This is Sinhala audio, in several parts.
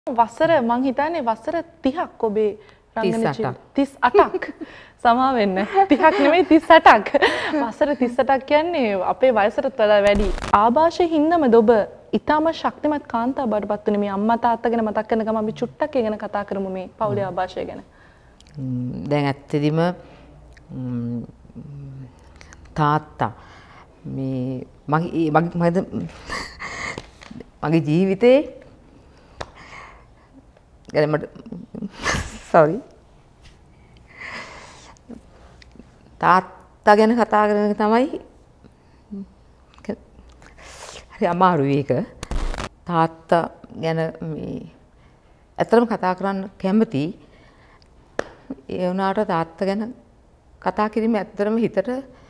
වසර මං හිතන්නේ වසර 30ක් ඔබේ රංගන 38ක් සමා වෙන්න 30ක් නෙමෙයි 38ක් වසර 38ක් කියන්නේ අපේ වයසට වඩා වැඩි ආభాෂයේ හින්දාමද ඔබ ඊටම ශක්තිමත් කාන්තා බඩපත් වෙන මේ අම්මා තාත්තා ගැන මතක් කරන ගමන් අපි චුට්ටක් ඒ ගැන කතා කරමු මේ පවුලේ ආభాෂය ගැන දැන් ඇත්තදීම තාත්තා මේ මගේ ජීවිතේ sorry තාත්තා ගැන කතා කරන තමයි හරි අමාරුයි ඒක තාත්තා ගැන මේ ඇත්තටම කතා කරන්න කැමති ඒ වුණාට තාත්තා ගැන කතා කිරීම ඇත්තටම හිතට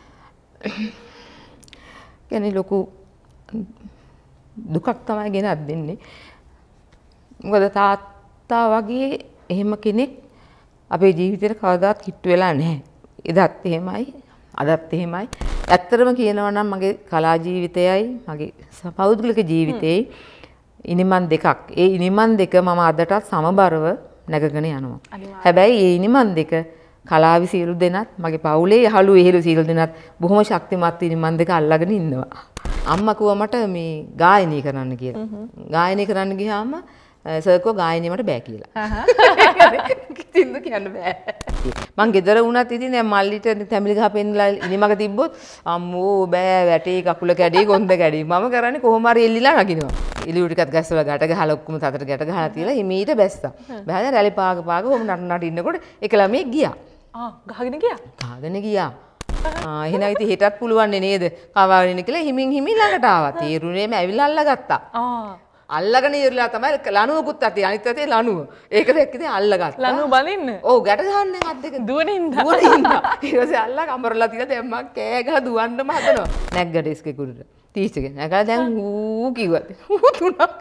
කියන්නේ ලොකු දුකක් තමයි ගෙනත් දෙන්නේ මොකද තාත්තා වගේ එහෙම කෙනෙක් අපේ ජීවිතේට කවදාවත් කිට්ටු වෙලා නැහැ. එදත් එහෙමයි, අදත් එහෙමයි. ඇත්තටම කියනවා නම් මගේ කලා ජීවිතයයි, මගේ පෞද්ගලික ජීවිතේයි ඉනිමන් දෙකක්. ඒ ඉනිමන් දෙක මම අදටත් සමබරව නැගගෙන යනවා. හැබැයි ඒ ඉනිමන් දෙක කලාවි සියලු දෙනාත් මගේ පවුලේ යහළු එහෙළු සියලු දෙනාත් බොහොම ශක්තිමත් ඉනිමන් දෙක අල්ලගෙන ඉන්නවා. අම්මා කිව්වා මට මේ ගායනය කරන්න කියලා. ගායනය කරන්න ගියාම සර්කෝ ගායනය මට බෑ කියලා. කිසිඳ කියන්න බෑ. මං ගෙදර වුණත් ඉතින් දැන් මල්ලිට තැඹිලි ගහ පෙන්නලා ඉනිමක තිබ්බොත් අම්මෝ බෑ වැටේ කකුල කැඩේ කොන්ද කැඩේ. මම කරන්නේ කොහොම හරි එල්ලිලා නගිනවා. එළිය ටිකක් ගස්සලා ගැට ගහලා ඔක්කොම තතට ගැට ගහලා තියලා හිමීට බැස්සා. බෑද රැලි පාග කොහොම නට ඉන්නකොට එක ළමෙක් ගියා. ගහගෙන ගියා. ගහගෙන ගියා. එහෙනම් ඉතින් හෙටත් පුළුවන් නේද? කවාගෙන ඉන්න කියලා හිමින් ළඟට ආවා. තීරුණේම ඇවිල්ලා අල්ලගත්තා. අල්ලගෙන ඉරලා තමයි ලණුවකුත් අතේ අනිත් අතේ ලණුව. ඒක දැක්කේ අල්ලගත්තා. ලණුව බලින්න. ඔව් ගැට ගහන්නේ අත් දෙක දුවනින්ද. ඊට පස්සේ අල්ලලා කමරලා තියලා දැන් මම කෑ ගහ දුවන්නම හදනවා. නැග්ග ඩෙස්ක් එක උඩට. ටීචර් කෙනෙක්. නැගලා දැන් ඌ කිව්වා. ඌ තුනක්.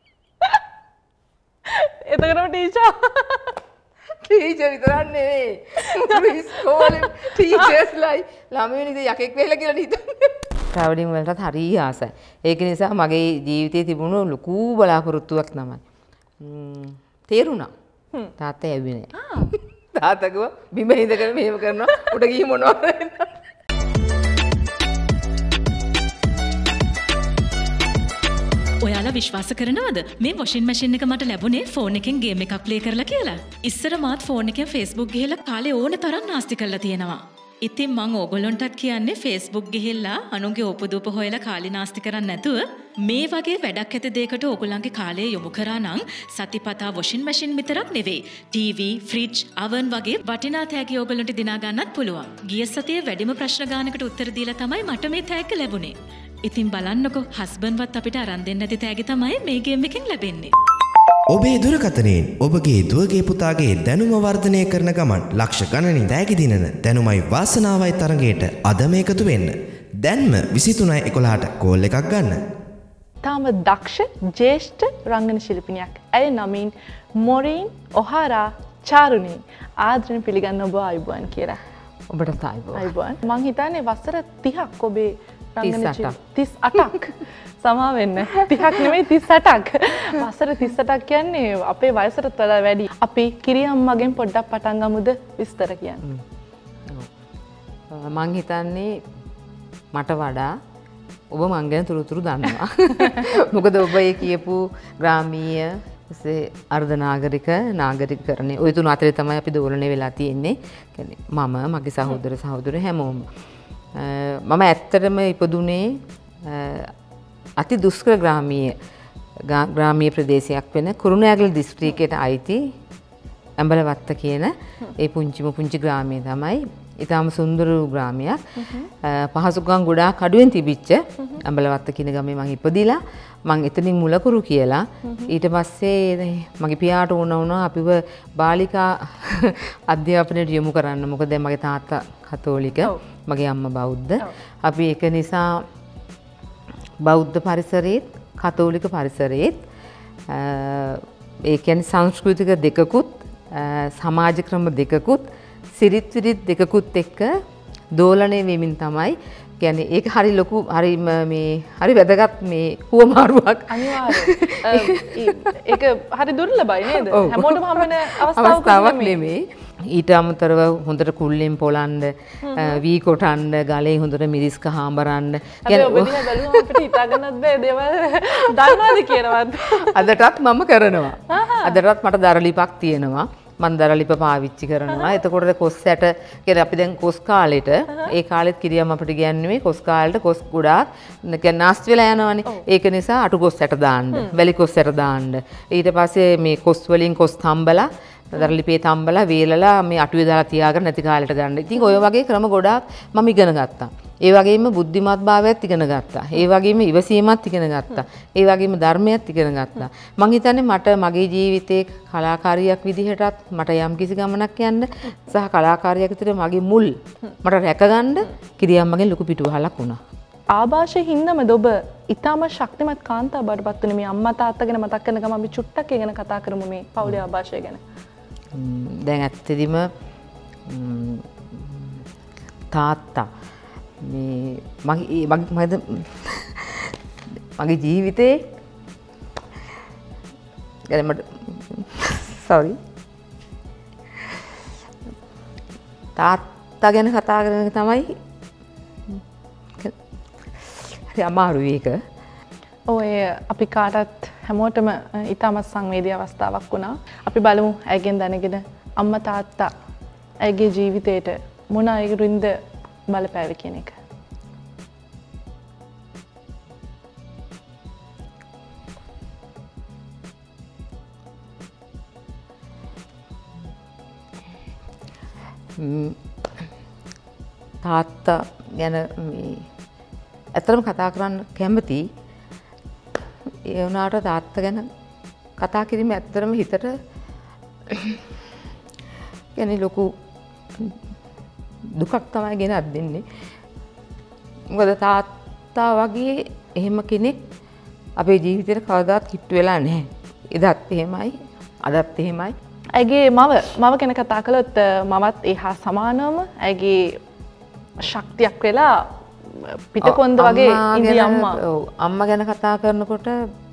එතකොටම ටීචර් විතරක් නෙවෙයි. ඉස්කෝලේ ටීචර්ස්ලයි ළමයින් ඉතින් යකෙක් වෙලා කියලා හිතන්නේ. ට්‍රැවලින් වලටත් හරි ආසයි. ඒක නිසා මගේ ජීවිතේ තිබුණු ලොකු බලාපොරොත්තුවක් තමයි. තේරුණා. තාත්තා ඇව්වේ නෑ. තාත්තා කිව්වා බිම ඉඳගෙන මෙහෙම කරනවා. උඩ ගිහින් මොනවද වෙන්නේ? ඔයාලා විශ්වාස කරනවද මේ වොෂින් මැෂින් එක මට ලැබුණේ ෆෝන් එකෙන් ගේම් එකක් ප්ලේ කරලා කියලා? ඉස්සර මාත් ෆෝන් එකෙන් Facebook ගිහලා කාලේ ඕන තරම් නාස්ති කරලා තියෙනවා. ඉතින් මං ඕගොල්ලන්ටත් කියන්නේ Facebook ගිහිල්ලා අනුන්ගේ උපදූප හොයලා කාලේ නාස්ති කරන්නේ නැතුව මේ වගේ වැඩක් ඇති දෙයකට ඕගොල්ලන්ගේ කාලය යොමු කරා නම් සතිපතා වොෂින් මැෂින් විතරක් නෙවෙයි TV, ෆ්‍රිජ්, oven වගේ වටිනා තෑගි ඕගොල්ලන්ට දිනා ගන්නත් පුළුවන්. ගිය සතියේ වැඩිම ප්‍රශ්න ගානකට උත්තර දීලා තමයි මට මේ තෑග්ග ලැබුණේ. ඉතින් බලන්නකෝ හස්බන්ඩ්වත් අපිට අරන් දෙන්න නැති තෑගි තමයි මේ ගේම් එකෙන් ලැබෙන්නේ. ඔබේ දුරකථනයෙන් ඔබගේ දුවගේ පුතාගේ දැනුම වර්ධනය කරන ගමන් ලක්ෂ ගණනින් තෑගි දිනන දැනුමයි වාසනාවයි තරගයට අදම එකතු වෙන්න. දැන්ම 23:11ට කෝල් එකක් ගන්න. තාම දක්ෂ ජ්‍යෙෂ්ඨ රංගන ශිල්පිනියක්. ඇය නමින් මොරින් ඔහාරා චාරුණී ආදරෙන් පිළිගන්න ඔබ ආයුබෝවන් කියලා. ඔබට ආයුබෝවන්. මං හිතන්නේ වසර 30ක් ඔබේ රංගන 38ක් සමා වෙන්න 30ක් නෙමෙයි 38ක් වසර 38ක් කියන්නේ අපේ වයසට වඩා වැඩි. අපි කිරියම්මගෙන් පොඩ්ඩක් පටන් ගමුද විස්තර කියන්න. මං හිතන්නේ මට වඩා ඔබ මං ගැන තුරුතුරු දන්නවා. මොකද ඔබ ඒ කියපු ග්‍රාමීය අර්ධ නාගරිකකරණය ඔය තුන අතරේ තමයි අපි දෝලණය වෙලා තියෙන්නේ. කියන්නේ මම මගේ සහෝදර හැමෝම. මම ඇත්තටම ඉපදුනේ අති දුෂ්කර ග්‍රාමීය ප්‍රදේශයක් වෙන කුරුණෑගල දිස්ත්‍රික්කයට අයිති ඇඹලවත්ත කියන ඒ පුංචි ග්‍රාමය තමයි. ඊටාම සුන්දර ග්‍රාමයක්. පහසුකම් ගොඩාක් අඩුවෙන් තිබිච්ච ඇඹලවත්ත කියන ගමේ මම ඉපදිලා මම එතනින් මුලකුරු කියලා ඊට පස්සේ මගේ පියාට ඕන වුණා අපිව බාලිකා අධ්‍යාපනයට යොමු කරන්න. මොකද දැන් මගේ තාත්තා කතෝලික, මගේ අම්මා බෞද්ධ. අපි ඒක නිසා බෞද්ධ පරිසරයේත් කතෝලික පරිසරයේත් ඒ කියන්නේ සංස්කෘතික දෙකකුත් සමාජ ක්‍රම දෙකකුත් සිරිත් විරිත් දෙකකුත් එක්ක දෝලණය වෙමින් තමයි කියන්නේ ඒක හරි ලොකු හරි මේ හරි වැදගත් මේ හුවමාරුවක්. අනිවාර්යයෙන්. ඒක හරි දුර්ලභයි නේද? හැමෝටම හම්බෙන අවස්ථාවක් නෙමෙයි. ඊට අමතරව හොඳට කුල්ලෙන් පොලන්න, වී කොටන්න, ගලේ හොඳට මිරිස් කහ හඹරන්න. කියන්නේ ඔබ දිහා බැලුවම අපිට හිතා ගන්නත් බෑ දේවල් දන්නවද කියනවත්. අදටත් මම කරනවා. අදටත් මට දරලිපක් තියෙනවා. මම දරලිප පාවිච්චි කරනවා. එතකොට කොස් ඇට කියන්නේ අපි දැන් කොස් කාලෙට ඒ කාලෙත් කිරියම් අපිට කියන්නේ කොස් කාලෙට කොස් ගොඩාක් කියන්නේ නාස්ති වෙලා යනවනේ. ඒක නිසා අටු කොස් ඇට දාන්න, වැලි කොස් ඇට දාන්න. ඊට පස්සේ මේ කොස් වලින් කොස් තම්බලා දරලිපේ තම්බලා වේලලා මේ අටුවේ දාලා තියාගෙන නැති කාලෙට ගන්න. ඉතින් ඔය වගේ ක්‍රම ගොඩාක් මම ඉගෙන ගත්තා. ඒ වගේම බුද්ධිමත් භාවයත් ඉගෙන ගත්තා. ඒ වගේම ඉවසීමත් ඉගෙන ගත්තා. ඒ වගේම ධර්මයත් ඉගෙන ගත්තා. මං හිතන්නේ මට මගේ ජීවිතේ කලාකාරියක් විදිහටත් මට යම් කිසි ගමනක් යන්න සහ කලාකාරියක් විදිහට මගේ මුල් මට රැකගන්න කිරියම්මගෙන් ලොකු පිටුවහලක් වුණා. ආభాෂයේ හින්දාමද ඔබ ඊටම ශක්තිමත් කාන්තාව බඩපත් වුනේ? මේ අම්මා තාත්තා ගැන මතක් කරන ගමන් අපි චුට්ටක් ඒ ගැන කතා කරමු මේ පවුලේ ආభాෂය ගැන. දැන් ඇත්තදිම තාත්තා මගේ ජීවිතේ ගැන මට සෝරි තාත්තා ගැන කතා කරන එක තමයි හරි අමාරුයි ඒක. ඔය අපි කාටත් හැමෝටම ඊටමත් සංවේදී අවස්ථාවක් වුණා. අපි බලමු ඇයගෙන් දැනගෙන අම්මා තාත්තා ඇයගේ ජීවිතේට මොන අයුරින්ද බලපෑවේ කියන එක. තාත්තා ගැන ඇත්තටම කතා කරන්න කැමති. ඒ වුණාට තාත්තා ගැන කතා කිරීම ඇත්තටම හිතට කියන්නේ ලොකු දුකක් තමයි ගෙනත් දෙන්නේ. මොකද තාත්තා වගේ එහෙම කෙනෙක් අපේ ජීවිතේට කවදාවත් කිට්ටු වෙලා නැහැ. එදත් එහෙමයි, අදත් එහෙමයි. ඇගේ මව ගැන කතා කළොත් මමත් එහා සමානවම ඇගේ ශක්තියක් වෙලා පිටකොන්ද වගේ ඉඳි අම්මා. ඔව් අම්මා ගැන කතා කරනකොට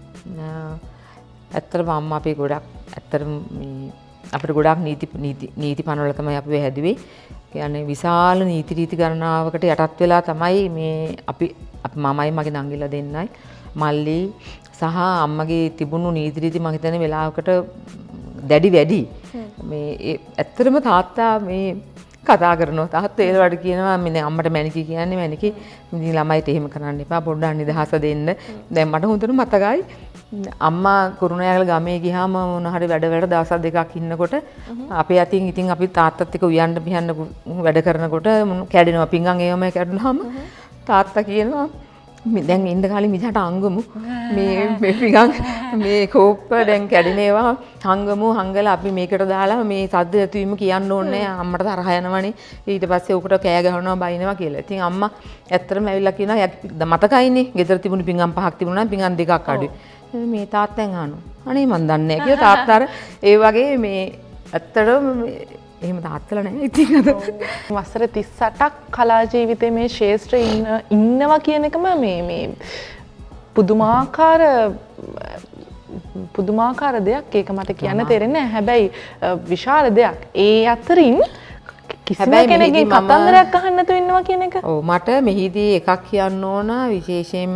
ඇත්තටම අම්මා අපි ගොඩක් ඇත්තටම අපිට ගොඩක් නීති පනවල තමයි අපි හැදුවේ. කියන්නේ විශාල නීති රීති ගණනාවකට යටත් වෙලා තමයි මේ අපි මමයි මගේ නංගිලා දෙන්නයි මල්ලි සහ අම්මගේ තිබුණු නීති රීති මම හිතන්නේ වෙලාවකට දැඩි වැඩි. මේ ඇත්තටම තාත්තා මේ කතා කරනවා. තාත්තා ඒලවට කියනවා මේ අම්මට මැනිකි කියන්නේ මැනිකි. ඉතින් ළමයිට එහෙම කරන්න එපා. පොඩ්ඩක් නිදහස දෙන්න. දැන් මට හොඳට මතකයි අම්මා කුරුණෑගල ගමේ ගියාම මොන හරි වැඩ දවස් දෙකක් ඉන්නකොට අපේ අතින් ඉතින් අපි තාත්තත් එක්ක උයන්න පිහන්න වැඩ කරනකොට කැඩෙනවා. පිංගම් ඒවම කැඩුනහම තාත්තා කියනවා දැන් ඉන්න කාලේ මිජහට අංගමු මේ පිංගම් මේ කෝප්ප දැන් කැඩෙනවා හංගමු හංගලා අපි මේකට දාලා මේ සද්ද ඇතුවීම කියන්න ඕනේ අම්මට තරහ යනවනේ ඊට පස්සේ උකට කෑ ගහනවා බයිනවා කියලා. ඉතින් අම්මා ඇත්තටම ඇවිල්ලා කියනවා මතකයිනේ ගෙදර තිබුණු පිංගම් 5ක් තිබුණා නම් පිංගම් 2ක් අඩුයි. මේ තාත්තෙන් අහනවා. අනේ මන් දන්නේ නැහැ කියලා තාත්තා ඒ වගේ මේ ඇත්තටම එහෙම තාත්තලා නැහැ ඉතින් අද වසර 38ක් කලා ජීවිතයේ මේ ශාස්ත්‍රයේ ඉන්නවා කියන එකම මේ පුදුමාකාර දෙයක්. ඒක මට කියන්න තේරෙන්නේ නැහැ. හැබැයි විශාල දෙයක්. ඒ අතරින් කිසිම කෙනෙක්ගෙන් කතන්දරයක් අහන්න නැතුව ඉන්නවා කියන එක. ඔව් මට මෙහිදී එකක් කියන්න ඕන විශේෂයෙන්ම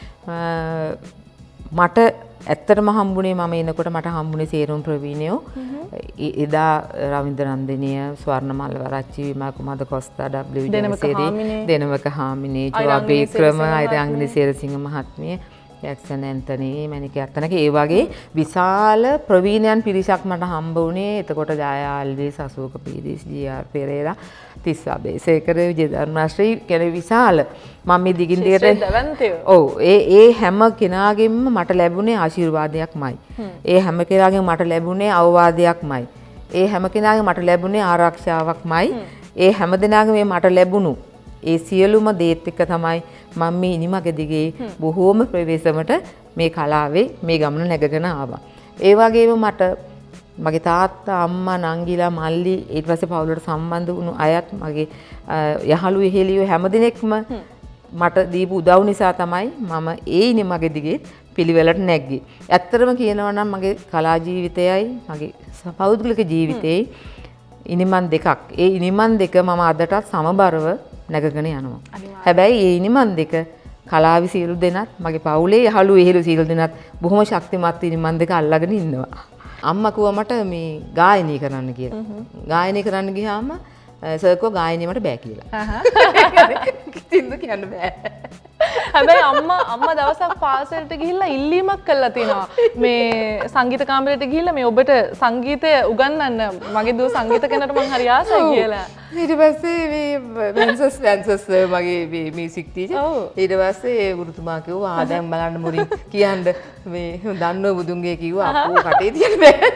මට ඇත්තටම හම්බුනේ මම එනකොට මට හම්බුනේ සේරුම් ප්‍රවීණයෝ. එදා රවින්ද්‍ර නන්දිනිය, ස්වර්ණමල් වරච්චි, විමල් කුමාර කොස්තා, W ජනසේරි, දෙනවක හාමිනේ, ජෝබ් වික්‍රම, අයිරංගනි සේරසිංහ මහත්මිය, ජැක්සන් ඇන්තනි, මැනික අත්තනක ඒ වගේ විශාල ප්‍රවීණයන් පිරිසක් මට හම්බ වුණේ. එතකොට ජයා අල්විස්, අශෝක පීරිස්, ජී.ආර්. පෙරේරා, තිස්සා බේසේකර, විජේධර්මශ්‍රී කියන විශාල මම මේ දිගින් දිගට ඔව් ඒ හැම කෙනාගෙම මට ලැබුණේ ආශිර්වාදයක්මයි. ඒ හැම කෙනාගෙම මට ලැබුණේ අවවාදයක්මයි. ඒ හැම කෙනාගෙම මට ලැබුණේ ආරක්ෂාවක්මයි. ඒ හැම දෙනාගම මට ලැබුණු ඒ සියලුම දේත් එක්ක තමයි මම මේ ඉනිමග දිගේ බොහෝම ප්‍රවේශමට මේ කලාවේ මේ ගමන නැගගෙන ආවා. ඒ වගේම මට මගේ තාත්තා අම්මා නංගිලා මල්ලි ඊට පස්සේ පවුලට සම්බන්ධ වුණු අයත් මගේ යහළු එහෙලියෝ හැමදෙනෙක්ම මට දීපු උදව් නිසා තමයි මම ඒ ඉනිමගේ දිගේ පිළිවෙලට නැග්ගේ. ඇත්තටම කියනවා නම් මගේ කලා ජීවිතයයි මගේ පෞද්ගලික ජීවිතේ ඉනිමන් දෙකක්. ඒ ඉනිමන් දෙක මම අදටත් සමබරව නැගගෙන යනවා. හැබැයි ඒ ඉනිමන් දෙක කලාවි සියලු දෙනාත් මගේ පවුලේ යහළු එහෙළු සියලු දෙනාත් බොහොම ශක්තිමත් ඉනිමන් දෙක අල්ලගෙන ඉන්නවා. අම්මා කිව්වා මට මේ ගායනය කරන්න කියලා. ගායනය කරන්න ගියාම සර්කෝ ගායනය මට බෑ කියලා. සින්දු කියන්න බෑ. හැබැයි අම්මා දවසක් පාසලට ගිහිල්ලා ඉල්ලීමක් කළා තිනවා. මේ සංගීත කාමරයට ගිහිල්ලා මේ ඔබට සංගීතය උගන්වන්න මගේ දුව සංගීත කෙනට මං හරි ආසයි කියලා. ඊට පස්සේ මේ වෙන්සස් මගේ මියුසික් ටීචර් ඊට පස්සේ ගුරුතුමා කිව්වා ආ දැන් බලන්න මුලින් කියන්න මේ දන්නෝ බුදුන්ගේ කිව්වා අපෝ කටේ තියෙන බෑ.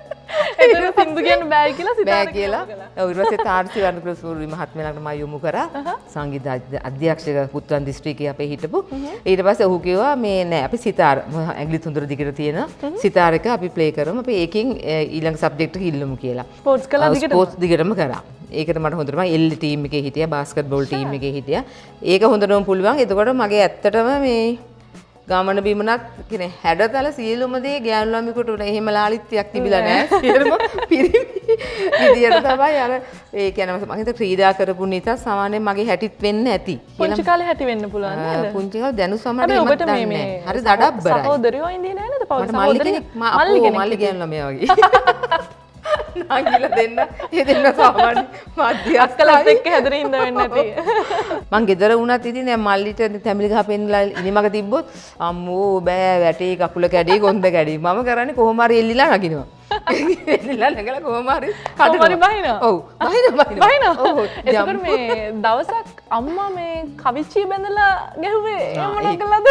එතන සින්දු කියන්න බෑ කියලා සිතාර කියලා. ඊට පස්සේ තාර්සි වර්ණකෘෂ් සූරි මහත්මයාට මම යොමු කරා සංගීත අධ්‍යක්ෂක පුත්වන් දිස්ත්‍රික්කයේ අපේ හිටපු. ඊට පස්සේ ඔහු කිව්වා මේ නෑ අපි සිතාර ඇඟිලි තුන්දර දිගට තියෙන සිතාර එක අපි ප්ලේ කරමු. අපි ඒකෙන් ඊළඟ සබ්ජෙක්ට් එක ඉල්ලමු කියලා. ස්පෝර්ට්ස් දිගටම කරා. ඒකට මට හොඳටම එල් ටීම් එකේ හිටියා බාස්කට් බෝල් ටීම් එකේ හිටියා. ඒක හොඳටම පුළුවන්. එතකොට මගේ ඇත්තටම මේ ගමන බිමනත් කියන්නේ හැඩතල සියලුම දේ ගෑනු ළමයෙකුට උන එහෙම ලාලිත්‍යයක් තිබිලා නැහැ. සියලුම පිරිමි විදියට තමයි අර ඒ කියන්නේ මම හිත ක්‍රීඩා කරපු නිසා සාමාන්‍යයෙන් මගේ හැටිත් වෙන්න ඇති. පුංචි කාලේ හැටි වෙන්න පුළුවන් නේද? පුංචි කාලේ දැනු සමහරට ඔබට මේ හරි දඩබ්බරයි. සහෝදරයෝ ඉන්නේ නැහැ නේද? පවුල් සහෝදරයෝ මල්ලි ගෑනු ළමයා වගේ. නාගිලා දෙන්න ඒ දෙන්න සාමාන්‍ය මැදිහත් අක්කලත් එක්ක හැදෙන ඉඳ වෙන්න ඇති. මං ගෙදර වුණත් ඉතින් දැන් මල්ලිට තැඹිලි ගහ පෙන්නලා ඉනිමග තිබ්බොත් අම්මෝ බෑ වැටේ කකුල කැඩේ කොන්ද කැඩේ මම කරන්නේ කොහොම හරි එල්ලිලා නගිනවා. එල්ලිලා නැගලා කොහොම හරි බහිනවා. ඔව් බහිනවා. ඔව්. එතකොට මේ දවසක් අම්මා මේ කවිච්චිය බැඳලා ගැහුවේ එහෙම නගලාද?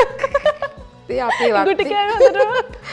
අපේ වත්තේ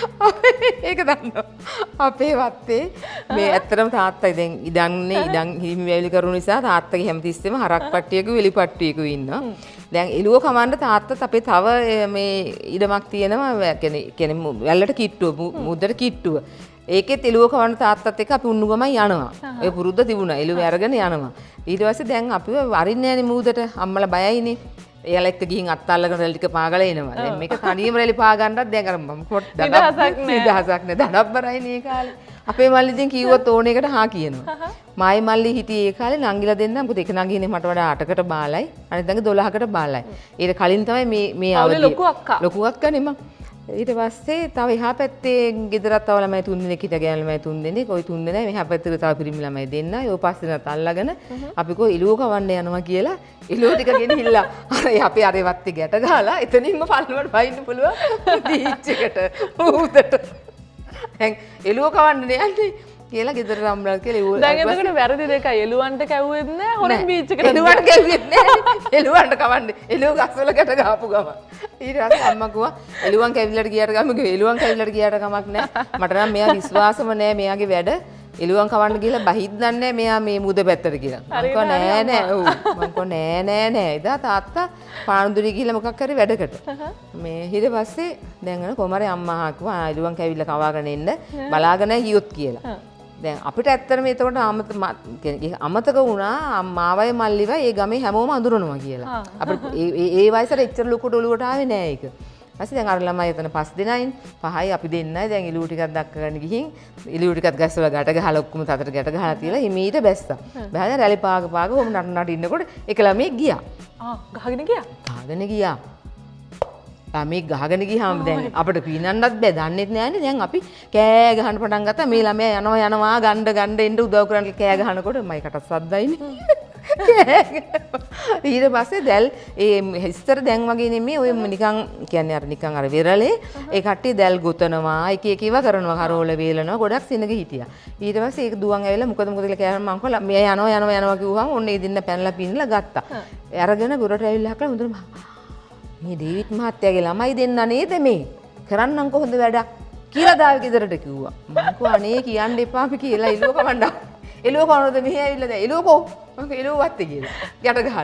ඒක දන්නවා. අපේ වත්තේ මේ ඇත්තටම තාත්තයි දැන් ඉඩම් හිමි වැවිලි කරුණු නිසා තාත්තගේ හැමතිස්සෙම හරක් පට්ටියක වෙලි පට්ටියක ඉන්නවා. දැන් එළුව කවන්න තාත්තත් අපේ තව මේ ඉඩමක් තියෙනවා කියන්නේ වැල්ලට කිට්ටුව මුද්දට කිට්ටුව. ඒකෙත් එළුව කවන්න තාත්තත් එක්ක අපි උන්නු ගමන් යනවා. ඒ පුරුද්ද තිබුණා. එළුව අරගෙන යනවා. ඊට පස්සේ දැන් අපිව වරින්නේ නැනේ මූදට අම්මලා බයයිනේ. එයාලා එක්ක ගිහින් අත් අල්ලගෙන රැලි ටික පාගලා එනවා. දැන් මේක තනියම රැලි පා ගන්නත් දැන් අර මම කොට දඩබ්බරක් නෑ දඩබ්බරයි නේ කාලේ. අපේ මල්ලි ඉතින් කිව්වොත් ඕන එකට හා කියනවා. මායි මල්ලි හිටියේ ඒ කාලේ නංගිලා දෙන්නා. මොකද එක නංගිනේ මට වඩා 8කට බාලයි. අනිත් නංගි 12කට බාලයි. ඊට කලින් තමයි මේ අවුල ලොකු අක්කනේ මම. ඊට පස්සේ තව එහා පැත්තේ ගෙදරත් තව ළමයි 3 දෙනෙක් හිටියා ගෑනු ළමයි 3 දෙනෙක්. ওই 3 දෙනා මෙහා පැත්තේ තව පිරිමි ළමයි දෙන්නා. ඒ පස්සේනත් අල්ලගෙන අපි කෝ ඉලුව කවන්න යනවා කියලා ඉලුව ටික ගෙනහිල්ලා අර අපේ අර වත්තේ ගැට ගහලා එතනින්ම පල්ලවට වයින්න පුළුවන් බීච් එකට ඌදට. දැන් ඉලුව කවන්න යන්නේ කියලා ගෙදර රම්බල් කියලා ඉවුව. දැන් එතකොට වැරදි දෙකයි. එළුවන්ට කැවුවෙත් නෑ හොරෙන් බීච් එකට. එළුවන්ට කැවුවෙත් නෑ. එළුවන්ට කවන්නේ. එළුව ගස්වල ගැට ගහපු ගම. ඊට පස්සේ අම්මා කිව්වා එළුවන් කැවිල්ලට ගියාට ගම කිව්වා එළුවන් කැවිල්ලට ගියාට කමක් නෑ. මට නම් මෙයා විශ්වාසම නෑ මෙයාගේ වැඩ. එළුවන් කවන්න ගිහලා බහිත් දන්නේ මෙයා මේ මුද පැත්තට කියලා. මම කිව්වා නෑ නෑ. ඔව්. මම කිව්වා නෑ නෑ නෑ. එදා තාත්තා පානුදුරි ගිහලා මොකක් හරි වැඩකට. මේ ඊට පස්සේ දැන් අර කොහමරි අම්මා කිව්වා එළුවන් කැවිල්ල කවාගෙන එන්න බලාගෙන හියොත් කියලා. දැන් අපිට ඇත්තටම එතකොට අමතක වුණා මාවයි මල්ලිවයි ඒ ගමේ හැමෝම අඳුරනවා කියලා. අපිට ඒ වයසට එච්චර ලොකුට ඔලුවට ආවේ නෑ ඒක. ඊපස්සේ දැන් අර ළමයි එතන 5 දෙනයින් 5යි අපි දෙන්නයි දැන් ඉලුව ටිකක් දක්කගෙන ගිහින් ඉලුව ටිකක් ගැස්සවල ගැට ගහලා ඔක්කොම තතට ගැට ගහලා තියලා හිමීට බැස්සා. බහලා රැලි පාග හොම නට ඉන්නකොට එක ළමෙක් ගියා. ගහගෙන ගියා. ගහගෙන ගියා. ළමෙක් ගහගෙන ගියාම දැන් අපිට පීනන්නත් බෑ දන්නෙත් නෑනේ. දැන් අපි කෑ ගහන්න පටන් ගත්තා. මේ ළමයා යනවා ගන්න එන්න උදව් කරන්න කෑ ගහනකොට මයිකට සද්දයිනේ. ඊට පස්සේ දැල් ඒ ඉස්තර දැන් වගේ නෙමෙයි ඔය නිකන් කියන්නේ අර නිකන් අර විරලේ ඒ කට්ටිය දැල් ගොතනවා එක එක ඒවා කරනවා කරෝල වේලනවා ගොඩක් සෙනග හිටියා. ඊට පස්සේ ඒක දුවන් ඇවිල්ලා මොකද කියලා කියනවා මං කිව්වා මෙයා යනවා කිව්වම ඔන්න ඒ දින්න පැනලා පින්නලා ගත්තා. අරගෙන ගොඩට ඇවිල්ලා හකලා හොඳට මේ ඩේවිඩ් මහත්තයාගේ ළමයි දෙන්න නේද මේ කරන්නම් කොහොමද වැඩක් කියලා දාවි ගෙදරට කිව්වා. මම කිව්වා අනේ කියන්න එපා අපි කියලා එළුව කවන්න. එළුව කවනද මෙහෙ ඇවිල්ලා දැන් එළුව කො මම එළුව වත්තේ කියලා ගැට ගහලා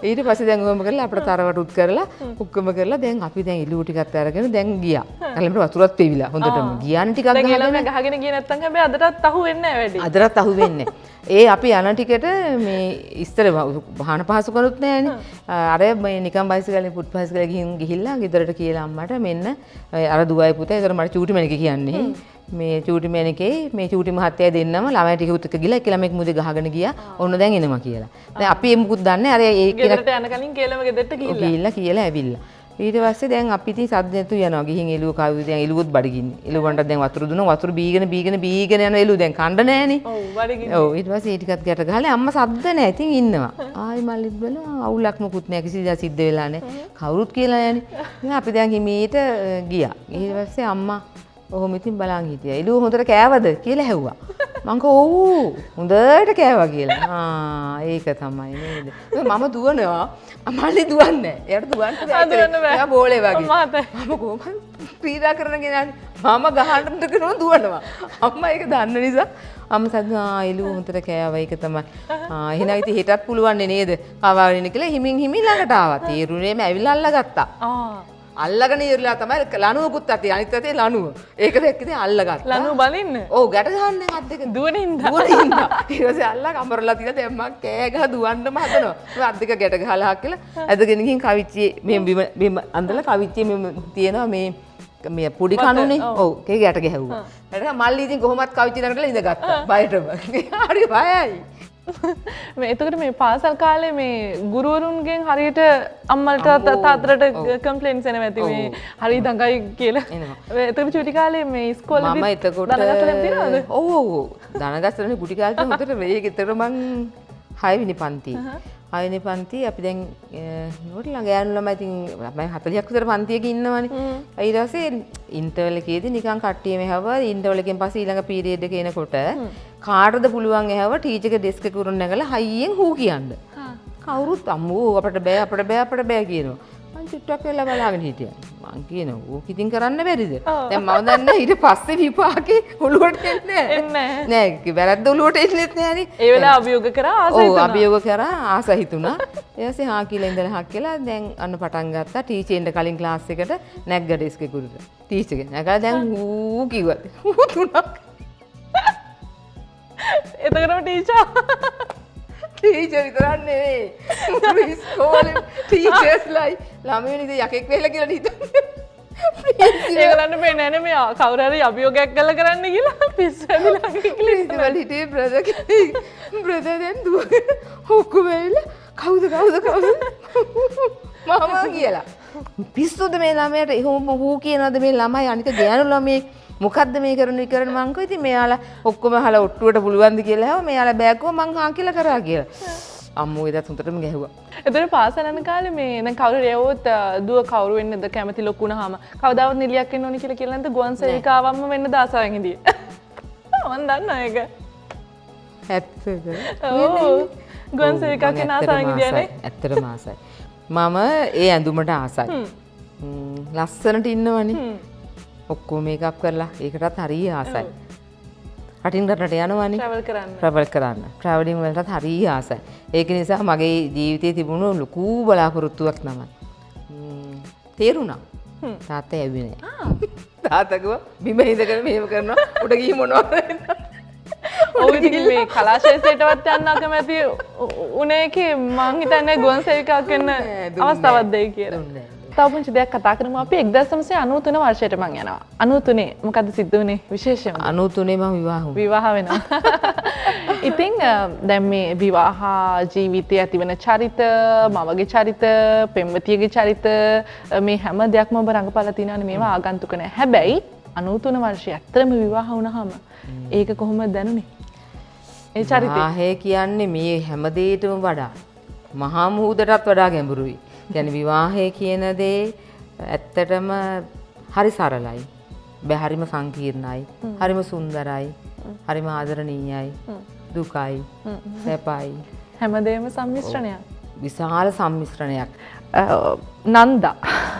ඊට පස්සේ දැන් ඔහොම කරලා අපිට තරවටුත් කරලා ඔක්කොම කරලා දැන් අපි දැන් ඉලුව ටිකක් අරගෙන දැන් ගියා. ළඟට වතුරත් පෙවිලා හොඳටම. ගියානේ ටිකක් ගහගෙන ගියේ නැත්තම් හැබැයි අදටත් අහු වෙන්නේ නැහැ වැඩි. අදටත් අහු වෙන්නේ. ඒ අපි යන ටිකට මේ ඉස්තර වාහන පහසුකමක් නැහැනේ. අර මේ නිකන් බයිසිකලෙන් පුට් බයිසිකලෙ ගිහිල්ලා ගෙදරට කියලා අම්මට මෙන්න අර දුවයි පුතේ ඒතර මට චූටි මැනික කියන්නේ. මේ චූටි මැනිකේ මේ චූටි මහත්තයා දෙන්නම ළමයි ටිකකුත් එක්ක ගිහලා එක ළමෙක් මුදේ ගහගෙන ගියා. ඔන්න දැන් එනවා කියලා. දැන් අපි ඒ මුකුත් දන්නේ අර ඒ ගෙදරට යන කලින් කේලම ගෙදරට කියලා ඇවිල්ලා. ඊට පස්සේ දැන් අපි ඉතින් සද්ද නැතු යනවා. ගිහින් එළුව කවුද දැන් එළුවොත් බඩගින්නේ. එළුවන්ට දැන් වතුර දුන්නා. වතුර බීගෙන යන එළුව දැන් කණ්ඩ නැහනේ. ඔව් බඩගින්නේ. ඔව් ඊට පස්සේ ඒ ටිකත් ගැට ගහලා අම්මා සද්ද නැහැ. ඉතින් ඉන්නවා. ආයි මල්ලිත් බලනවා අවුලක් මොකුත් නැහැ. කිසි දෙයක් සිද්ධ වෙලා නැහැ. කවුරුත් කියලා යන්නේ. ඉතින් අපි දැන් හිමීට ගියා. ඊට පස්සේ අම්මා ඔහොම ඉතින් බලන් හිටියා. එළුව හොඳට කෑවද කියලා ඇහුවා. මං කෝ ඔව් හොඳට කෑවා කියලා. ඒක තමයි නේද. මම දුවනවා. අම්මලි දුවන්නේ. එයාට දුවන්න බෑ. එයා බෝලේ වගේ. මම කොහොමද ක්‍රීඩා කරන ගෙනානේ. මම ගහන්නට කරනවා දුවනවා. අම්මා ඒක දන්න නිසා අම්ම සද්ද එළුව හොඳට කෑවා ඒක තමයි. එහෙනම් ඉතින් හෙටත් පුළුවන් නේද? කවාගෙන ඉන්න කියලා හිමින් ළඟට ආවා. තීරුණේම ඇවිල්ලා අල්ලගත්තා. අල්ලගෙන ඉවරලා තමයි ලණුවකුත් අතේ අනිත් අතේ ලණුව. ඒක දැක්ක ඉතින් අල්ලගත්තා. ලණුව බලින්න. ඔව් ගැට ගහන්නේ අත් දෙක දුවනින්ද. ඊට පස්සේ අල්ලා කමරලා තියලා දැන් මම කෑ ගහ දුවන්නම හදනවා. මම අත් දෙක ගැට ගහලා කියලා ඇදගෙන ගිහින් කවිච්චියේ මේ බිම අඳලා කවිච්චියේ මේ තියෙනවා මේ පොඩි කණුනේ. ඔව් ඒක ගැට ගැහුවා. ඊට මල්ලි ඉතින් කොහොමත් කවිච්චි ළඟට ඉඳගත්තා. බයටම. හරි බයයි. එතකට මේ පාසල් කාලේ මේ ගුරුවරුන්ගෙන් හරියට අම්මලට තාත්තට කම්ප්ලේන්ට්ස් එනවා ඇති මේ හරි දඟයි කියලා. එතකොට චුටි කාලේ මේ ඉස්කෝලේදී මම එතකොට දනගස්සලා තියෙනවද? ඔව් ඔව් දනගස්සලානේ කුටි කාලේ හොඳට මේක එතකොට මං 6 වෙනි පන්ති. 6 වෙනි පන්ති අපි දැන් නෝට ළඟ යන ළමයි ඉතින් ළමයි 40ක් විතර පන්තියක ඉන්නවනේ. ඊට පස්සේ ඉන්ටර්වල් එකේදී නිකන් කට්ටිය මෙහව ඉන්ටර්වල් එකෙන් පස්සේ ඊළඟ පීරියඩ් එක එනකොට කාටද පුළුවන් එහව ටීචර්ගේ ඩෙස්ක් එක උරුන් නැගලා හයියෙන් හූ කියන්න. කවුරුත් අම්මෝ අපට බෑ කියනවා. මං චුට්ටක් වෙලා බලාගෙන හිටියා. මං කියනවා ඕක ඉතින් කරන්න බැරිද? දැන් මම දන්නේ ඊට පස්සේ විපාකේ ඔළුවට එන්නේ නැහැ. නෑ වැරද්ද ඔළුවට එන්නේත් නෑනේ. ඒ වෙලාව අභියෝග කරා ආස හිතුණා. ඔව් අභියෝග කරා ආස හිතුණා. ඊට පස්සේ හා කියලා ඉඳලා හක් කියලා දැන් අන්න පටන් ගත්තා. ටීචර්ෙන්ට කලින් ක්ලාස් එකට නැග්ග ඩෙස්ක් එක උඩට. ටීචර්ගෙන් නැගලා දැන් හූ කිව්වා. හූ තුනක්. එතකටම ටීචර් විතරක් නෙවෙයි ඉස්කෝලේ ටීචර්ස්ලයි ළමයි ඉතින් යකෙක් වෙලා කියලා හිතන්නේ. ඒගොල්ලන්ට මේ නෑනේ මේ කවුරු හරි අභියෝගයක් කළා කරන්න කියලා පිස්සු ඇවිල්ලා ඉතින් හිටියේ බ්‍රදර් දැන් දුවගෙන ඔක්කොම ඇවිල්ලා කවුද මම කියලා. පිස්සුද මේ ළමයට එහෙම හූ කියනවාද මේ ළමයි අනික ගෑනු ළමයි මොකද්ද මේ කරන මං කිව්වා ඉතින් මෙයාලා ඔක්කොම අහලා ඔට්ටුවට පුළුවන්ද කියලා හැව මෙයාලා බෑග්ගෝ මං හා කියලා කරා කියලා. අම්මෝ එදත් හොඳටම ගැහුවා. එතන පාසල යන කාලේ මේ දැන් කවුරු රැවුවොත් දුව කවුරු වෙන්නද කැමති ලොකු වුණාම කවදාවත් නිලියක් එන්න ඕනි කියලා නැද්ද ගුවන් සේවිකාවක්ම වෙන්න දාසාවෙන් ඉදී. මම දන්නා ඒක. ඇත්තද? ඔව්. ගුවන් සේවිකාවක් වෙන ආසාවෙන් ඉදීනේ. ඇත්තටම ආසයි. මම ඒ ඇඳුමට ආසයි. ලස්සනට ඉන්නවනේ. ඔක්කොම මේකප් කරලා ඒකටත් හරිය ආසයි. රටින් රටට යනවනේ ට්‍රැවල් කරන්න. ට්‍රැවලින් වලටත් හරිය ආසයි. ඒක නිසා මගේ ජීවිතේ තිබුණු ලොකු බලාපොරොත්තුවක් තමයි. තේරුණා. තාත්තා ඇව්වේ නෑ. තාත්තා කිව්වා බිම ඉඳගෙන මෙහෙම කරනවා උඩ ගිහින් මොනවද ඔව් ඉතින් මේ කලාශේෂයටවත් යන්න අකමැති උනේ කේ මං හිතන්නේ ගුවන් සේවිකාවක් වෙන්න අවස්ථාවක් දෙයි කියලා. තව පුංචි දෙයක් කතා කරමු අපි 1993 වර්ෂයට මං යනවා 93 මොකද්ද සිද්ධ වුනේ විශේෂයෙන්ම 93 මම විවාහ වෙනවා ඉතින් දැන් මේ විවාහ ජීවිතයේ ඇතිවන චරිත මවගේ චරිත පෙම්වතියගේ චරිත මේ හැම දෙයක්ම ඔබ රඟපාලා තිනානේ මේවා ආගන්තුක නෑ හැබැයි 93 වර්ෂයේ ඇත්තම විවාහ වුණාම ඒක කොහොමද දැනුනේ ඒ චරිතය විවාහය කියන්නේ මේ හැම දෙයකටම වඩා මහා මුහුදටත් වඩා ගැඹුරුයි කියන්නේ විවාහය කියන දේ ඇත්තටම හරි සරලයි. බැහැරිම සංකීර්ණයි. හරිම සුන්දරයි. හරිම ආදරණීයයි. දුකයි. සැපයි. හැමදේම සම්මිශ්‍රණයක්. විශාල සම්මිශ්‍රණයක්. නන්දා.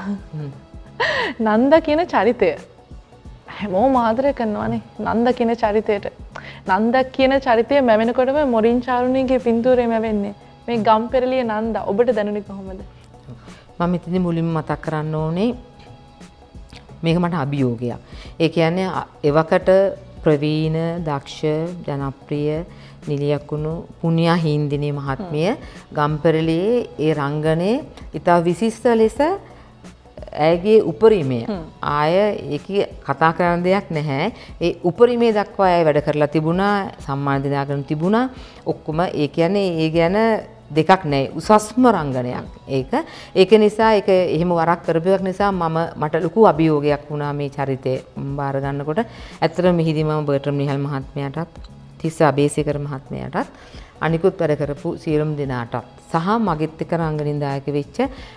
නන්දා කියන චරිතය හැමෝම ආදරය කරනවානේ. නන්දා කියන චරිතයට. නන්දා කියන චරිතය මැවෙනකොටම මොරින් චාරුණීගේ පින්තූරේ මැවෙන්නේ. මේ ගම්පෙරළිය නන්දා ඔබට දැනුනේ කොහොමද? මම ඉතින් මුලින්ම මතක් කරන්න ඕනේ මේක මට අභියෝගයක්. ඒ කියන්නේ එවකට ප්‍රවීණ දක්ෂ ජනප්‍රිය නිලියකුණු පුණ්‍යා හින්දිනේ මහත්මිය ගම්පෙරළියේ ඒ රංගනයේ ඉතා විශිෂ්ට ලෙස ඇයගේ උපරිමය ආය ඒක කතා කරන දෙයක් නැහැ. ඒ උපරිමය දක්වා අය වැඩ කරලා තිබුණා, සම්මාන දිනාගෙන තිබුණා. ඔක්කොම ඒ කියන්නේ ඒ ගැන දෙකක් නැහැ. උසස්ම රංගනයක්. ඒක නිසා ඒක එහෙම වරක් කරපුවක් නිසා මට ලොකු අභියෝගයක් වුණා මේ චරිතය බාර ගන්නකොට. ඇත්තටම මෙහිදී මම බර්ටම් නිහල් මහත්මයාටත් තිස්ස අබේසේකර මහත්මයාටත් අනිකුත් වැඩ කරපු සියලුම දෙනාටත් සහ මගෙත් එක්ක රංගනින් දායක වෙච්ච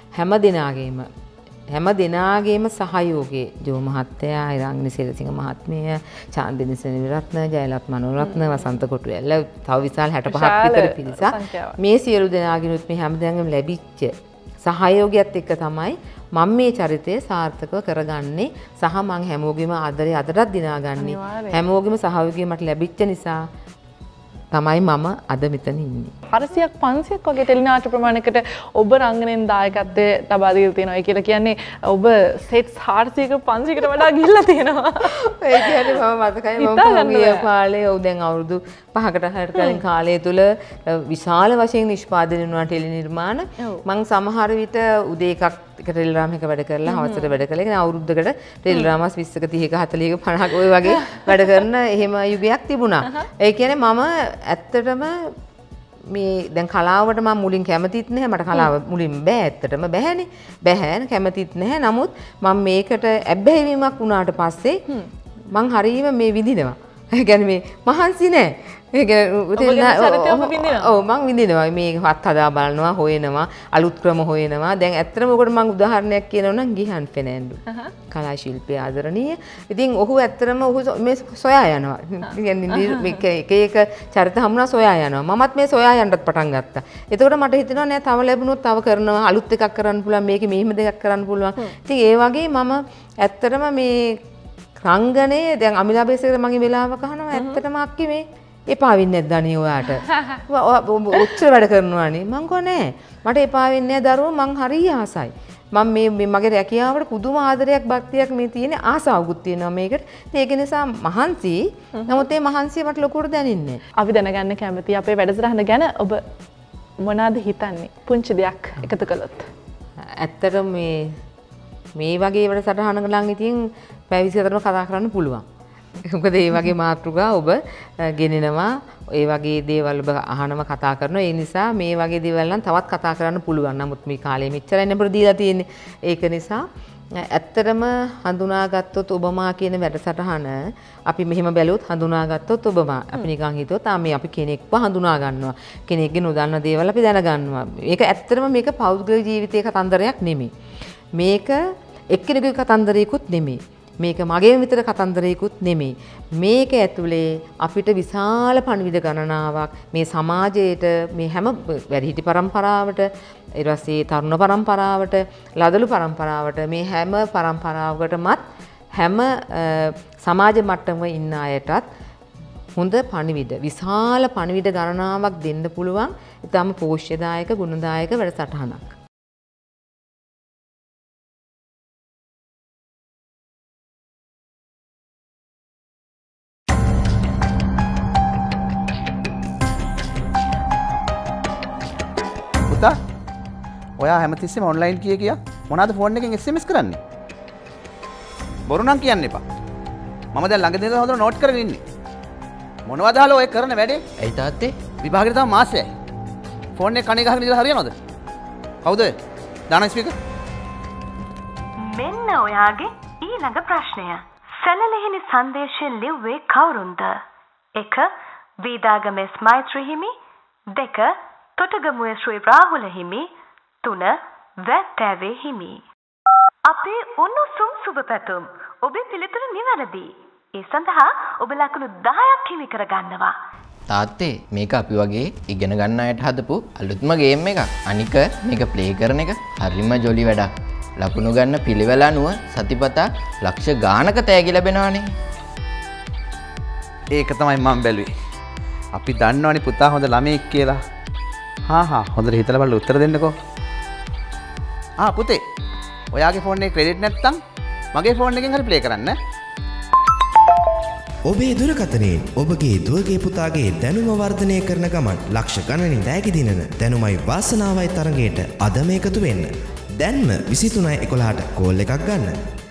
හැම දෙනාගේම සහයෝගයේ ජෝ මහත්තයා, ඉරාංගනි සිරසිංහ මහත්මිය, චාන්දිනි සෙනවිරත්න, ජයලත් මනෝරත්න, වසන්ත කොටුවැල්ල, තව විශාල 65ක් විතර පිරිසක් මේ සියලු දෙනාගිනුත් මේ හැම දෙනාගේම ලැබිච්ච සහයෝගයත් එක්ක තමයි මම මේ චරිතය සාර්ථකව කරගන්නේ සහ මම හැමෝගෙම ආදරේ අදටත් දිනාගන්නේ. හැමෝගෙම සහයෝගය මට ලැබිච්ච නිසා තමයි මම අද මෙතන ඉන්නේ. 400ක් 500ක් වගේ ටෙලිනාට්‍ය ප්‍රමාණයකට ඔබ රංගනයෙන් දායකත්වයේ ලබා දීලා තියෙනවා. ඒ කියලා කියන්නේ ඔබ සෙට්ස් 400ක 500කට වඩා ගිහිල්ලා තියෙනවා. ඒ කියන්නේ මම මතකයි මම ගිය කාලේ දැන් අවුරුදු 5කට 6කට කලින් කාලය තුල විශාල වශයෙන් නිෂ්පාදනය වුණා ටෙලි නිර්මාණ. මම සමහර විට උදේ එකක් ටෙලිග්‍රාම් එක වැඩ කරලා හවසට වැඩ කළා. ඒ කියන්නේ අවුරුද්දකට ටෙලිග්‍රාමස් 20ක 30ක 40ක 50ක ඔය වගේ වැඩ කරන එහෙම යුගයක් තිබුණා. ඒ කියන්නේ මම ඇත්තටම මේ දැන් කලාවට මම මුලින් කැමතිත් නැහැ. මට කලාව මුලින් බෑ ඇත්තටම බෑනේ. බෑ කැමතිත් නැහැ. නමුත් මම මේකට ඇබ්බැහි වීමක් වුණාට පස්සේ මං හරීම මේ විඳිනවා. ඒ කියන්නේ මේ මහන්සි නෑ. ඒ කියන්නේ ඔව් මං විඳිනවා. මේ වත් හදා බලනවා, හොයනවා, අලුත් ක්‍රම හොයනවා. දැන් ඇත්තටම ඔකට මං උදාහරණයක් කියනවා නම් ගිහන් ෆෙනෑන්ඩු. කලා ශිල්පී ආදරණීය. ඉතින් ඔහු ඇත්තටම ඔහු මේ සොයා යනවා. කියන්නේ එක චරිත හමුනා සොයා යනවා. මමත් මේ සොයා යන්නත් පටන් ගත්තා. එතකොට මට හිතෙනවා නෑ තව ලැබුණොත් තව කරනවා, අලුත් එකක් කරන්න පුළුවන්, මේකේ මෙහෙම දෙයක් කරන්න පුළුවන්. ඉතින් ඒ වගේ මම ඇත්තටම මේ රංගනේ දැන් අමිලා බේසේකර මගේ වෙලාවක අහනවා ඇත්තටම අක්කි මේ එපා වෙන්නේ නැද්ද අනේ ඔයාට? ඔච්චර වැඩ කරනවානේ. මං කෝ නෑ. මට එපා වෙන්නේ නෑ දරුවෝ මං හරිය ආසයි. මම මේ මගේ රැකියාවට පුදුම ආදරයක් භක්තියක් මේ තියෙන ආසාවකුත් තියෙනවා මේකට. ඒක නිසා මහන්සි. නමුත් මේ මහන්සිය මට ලොකුවට දැනෙන්නේ නෑ. අපි දැනගන්න කැමතියි අපේ වැඩසටහන ගැන ඔබ මොනවද හිතන්නේ? පුංචි දෙයක් එකතු කළොත්. ඇත්තටම මේ වගේ වැඩසටහනක නම් ඉතින් පැය 24ම කතා කරන්න පුළුවන්. මොකද මේ වගේ මාතෘකා ඔබ ගෙනෙනවා, ඒ වගේ දේවල් ඔබ අහනවා, කතා කරනවා. ඒ නිසා මේ වගේ දේවල් නම් තවත් කතා කරන්න පුළුවන්. නමුත් මේ කාලේ මෙච්චරයි නේද දීලා තියෙන්නේ. ඒක නිසා ඇත්තටම හඳුනාගත්තොත් ඔබමා කියන වැඩසටහන අපි මෙහෙම බැලුවොත් හඳුනාගත්තොත් ඔබමා අපි නිකන් හිතුවොත් මේ අපි කෙනෙක්ව හඳුනා ගන්නවා. කෙනෙක්ගේ නොදන්න දේවල් අපි දැනගන්නවා. මේක ඇත්තටම මේක පෞද්ගලික ජීවිතයේ කතන්දරයක් නෙමෙයි. මේක එක්කෙනෙකුගේ කතන්දරයකුත් නෙමෙයි. මේක මගේ විතර කතන්දරයකුත් නෙමෙයි. මේක ඇතුලේ අපිට විශාල පණිවිඩ ගණනාවක් මේ සමාජයට, මේ හැම වැඩිහිටි පරම්පරාවට, ඊට පස්සේ තරුණ පරම්පරාවට, ලදලු පරම්පරාවට, මේ හැම පරම්පරාවකටමත් හැම සමාජ මට්ටමක ඉන්න අයටත් හොඳ පණිවිඩ, විශාල පණිවිඩ ගණනාවක් දෙන්න පුළුවන්. ඊටම පෝෂ්‍යදායක, ගුණදායක වැඩසටහනක්. ඔයා හැමතිස්සෙම ඔන්ලයින් කිය මොනවද ෆෝන් එකෙන් SMS කරන්නේ? බොරු නම් කියන්න එපා. මම දැන් ළඟදී ඉඳලා හොඳට නෝට් කරගෙන ඉන්නේ. මොනවද අහලා ඔය කරන වැඩේ? ඇයි තාත්තේ? විභාගෙට තව මාසෙයි. ෆෝන් එක කණේ ගහගෙන ඉඳලා හරියනවද? කවුද? දාන ස්පීකර්. මෙන්න ඔයාගේ ඊළඟ ප්‍රශ්නය. සැලලෙහිනි සංදේශය ලිව්වේ කවුරුන්ද? 1. වීදාගමේ ස්මෛත්‍රී හිමි. 2. තොටගමුවේ ශ්‍රී රාහුල හිමි. 3. වැට්ටෑවේ හිමි. අපේ උණුසුම් සුබ පැතුම්. ඔබේ පිළිතුර නිවැරදි. ඒ සඳහා ඔබ ලකුණු 10ක් හිමි කරගන්නවා. තාත්තේ මේක අපි වගේ ඉගෙන ගන්න අයට හදපු අලුත්ම ගේම් එකක්. අනික මේක ප්ලේ කරන එක හරිම ජොලි වැඩක්. ලකුණු ගන්න පිළිවෙල අනුව සතිපතා ලක්ෂ ගානක තෑගි ලැබෙනවානේ. ඒක තමයි මම බැලුවේ. අපි දන්නවනේ පුතා හොඳ ළමයෙක් කියලා. හොඳට හිතලා බලලා උත්තර දෙන්නකෝ. පුතේ. ඔයාගේ ෆෝන් එකේ ක්‍රෙඩිට් නැත්තම් මගේ ෆෝන් එකෙන් හරි ප්ලේ කරන්න. ඔබේ දුරකථනයෙන් ඔබගේ දුවගේ පුතාගේ දැනුම වර්ධනය කරන ගමන් ලක්ෂ ගණනින් දෑගි දිනන දැනුමයි වාසනාවයි තරගයට අදම එකතු වෙන්න. දැන්ම 23:11ට කෝල් එකක් ගන්න.